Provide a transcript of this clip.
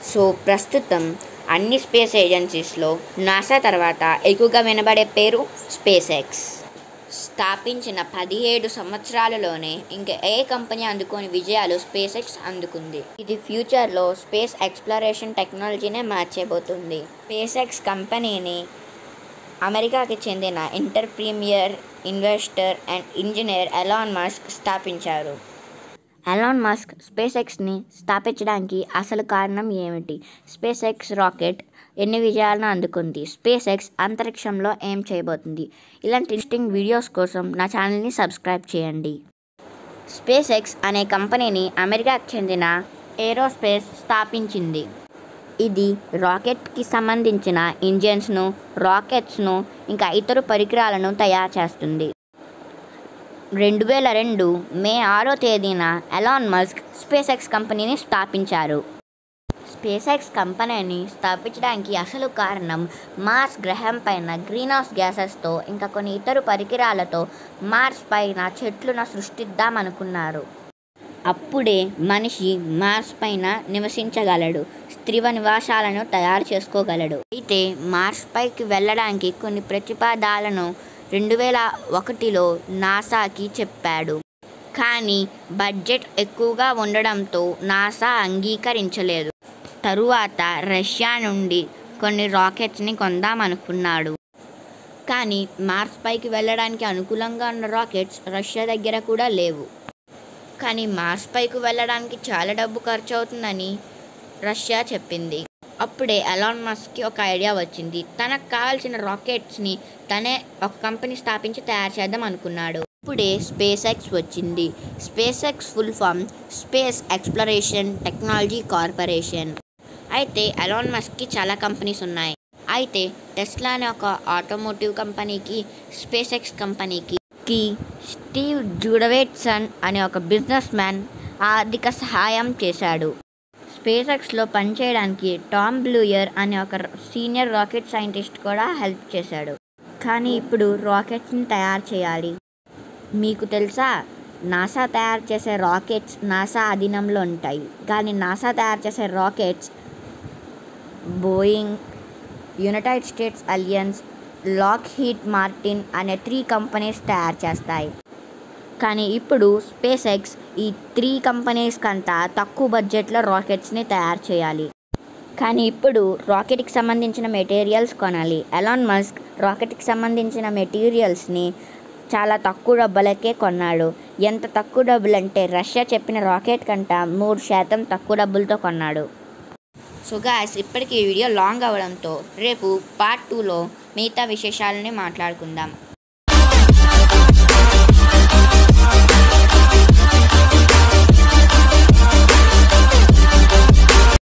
So ప్రస్తుతం అన్ని space ఏజెన్సీస్లో NASA తర్వాత ఎక్కువగా వినబడే పేరు స్పేస్ ఎక్స్. స్థాపించిన 17 సంవత్సరాలలోనే ఇంకా ఏ కంపెనీ అందుకోని విజయాలు స్పేస్ ఎక్స్ అందుకుంది. ఇది ఫ్యూచర్లో స్పేస్ ఎక్స్ప్లోరేషన్ టెక్నాలజీనే మార్చేయబోతుంది. స్పేస్ ఎక్స్ కంపెనీని అమెరికాకి చెందిన entrepreneur, investor and engineer Elon Musk స్థాపించారు. ఎలాన్ మస్క్ స్పేస్ ఎక్స్ని స్థాపించడానికి అసలు కారణం ఏమిటి? స్పేస్ ఎక్స్ రాకెట్ ఎన్ని విజయాలను అందుకుంది? స్పేస్ ఎక్స్ అంతరిక్షంలో ఏం చేయబోతుంది? ఇలాంటి ఇంట్రెస్టింగ్ వీడియోస్ కోసం నా ఛానల్ని సబ్స్క్రైబ్ చేయండి. స్పేస్ ఎక్స్ అనే కంపెనీని అమెరికాకు చెందిన ఏరోస్పేస్ స్థాపించింది. ఇది రాకెట్కి సంబంధించిన ఇంజిన్స్ను, రాకెట్స్ను ఇంకా ఇతర పరికరాలను తయారు చేస్తుంది. 2002 మే 6వ తేదీన ఎలాన్ మస్క్ స్పేస్ ఎక్స్ కంపెనీని స్థాపించారు. స్పేస్ ఎక్స్ కంపెనీని స్థాపించడానికి అసలు కారణం మార్స్ గ్రహం పైన గ్రీన్ హౌస్ గ్యాసెస్తో ఇంకా కొన్ని ఇతర పరికరాలతో మార్స్ పైన చెట్లను సృష్టిద్దామనుకున్నారు. అప్పుడే మనిషి మార్స్ పైన నివసించగలడు, స్థిర నివాసాలను తయారు చేసుకోగలడు. అయితే మార్స్ పైకి వెళ్ళడానికి కొన్ని ప్రతిపాదనలను 2001లో నాసాకి చెప్పాడు. కానీ బడ్జెట్ ఎక్కువగా ఉండడంతో నాసా అంగీకరించలేదు. తరువాత రష్యా నుండి కొన్ని రాకెట్స్ని కొందామనుకున్నాడు. కానీ మార్స్ పైకి వెళ్ళడానికి అనుకూలంగా ఉన్న రాకెట్స్ రష్యా దగ్గర కూడా లేవు. కానీ మార్స్ పైకి వెళ్ళడానికి చాలా డబ్బు ఖర్చు అవుతుందని రష్యా చెప్పింది. అప్పుడే ఎలాన్ మస్క్కి ఒక ఐడియా వచ్చింది. తనకు కావాల్సిన రాకెట్స్ని తనే ఒక కంపెనీ స్థాపించి తయారు చేద్దాం అనుకున్నాడు. ఇప్పుడే స్పేస్ ఎక్స్ వచ్చింది. SpaceX full form space exploration technology corporation. అయితే ఎలాన్ మస్క్కి చాలా కంపెనీస్ ఉన్నాయి. అయితే టెస్లా అనే ఒక ఆటోమోటివ్ కంపెనీకి, స్పేస్ ఎక్స్ కంపెనీకి స్టీవ్ జుడవేట్సన్ అనే ఒక బిజినెస్ మ్యాన్ ఆర్థిక సహాయం చేశాడు. స్పేస్ ఎక్స్లో పనిచేయడానికి టామ్ బ్లూయర్ అనే ఒక సీనియర్ రాకెట్ సైంటిస్ట్ కూడా హెల్ప్ చేశాడు. కానీ ఇప్పుడు రాకెట్స్ని తయారు చేయాలి. మీకు తెలుసా, నాసా తయారు చేసే రాకెట్స్ నాసా అధీనంలో ఉంటాయి. కానీ నాసా తయారు చేసే rockets Boeing, United States Alliance, Lockheed Martin అనే 3 కంపెనీస్ తయారు చేస్తాయి. కానీ ఇప్పుడు స్పేస్ ఎక్స్ ఈ 3 కంపెనీస్ కంతా తక్కువ బడ్జెట్లో రాకెట్స్ని తయారు చేయాలి. కానీ ఇప్పుడు రాకెట్కి సంబంధించిన మెటీరియల్స్ కొనాలి. ఎలాన్ మస్క్ రాకెట్కి సంబంధించిన మెటీరియల్స్ని చాలా తక్కువ డబ్బులకే కొన్నాడు. ఎంత తక్కువ డబ్బులు అంటే రష్యా చెప్పిన రాకెట్ కంటా 3% తక్కువ డబ్బులతో కొన్నాడు. సో గాయ్స్, ఇప్పటికీ ఈ వీడియో లాంగ్ అవ్వడంతో రేపు పార్ట్ 2లో మిగతా విశేషాలని మాట్లాడుకుందాం.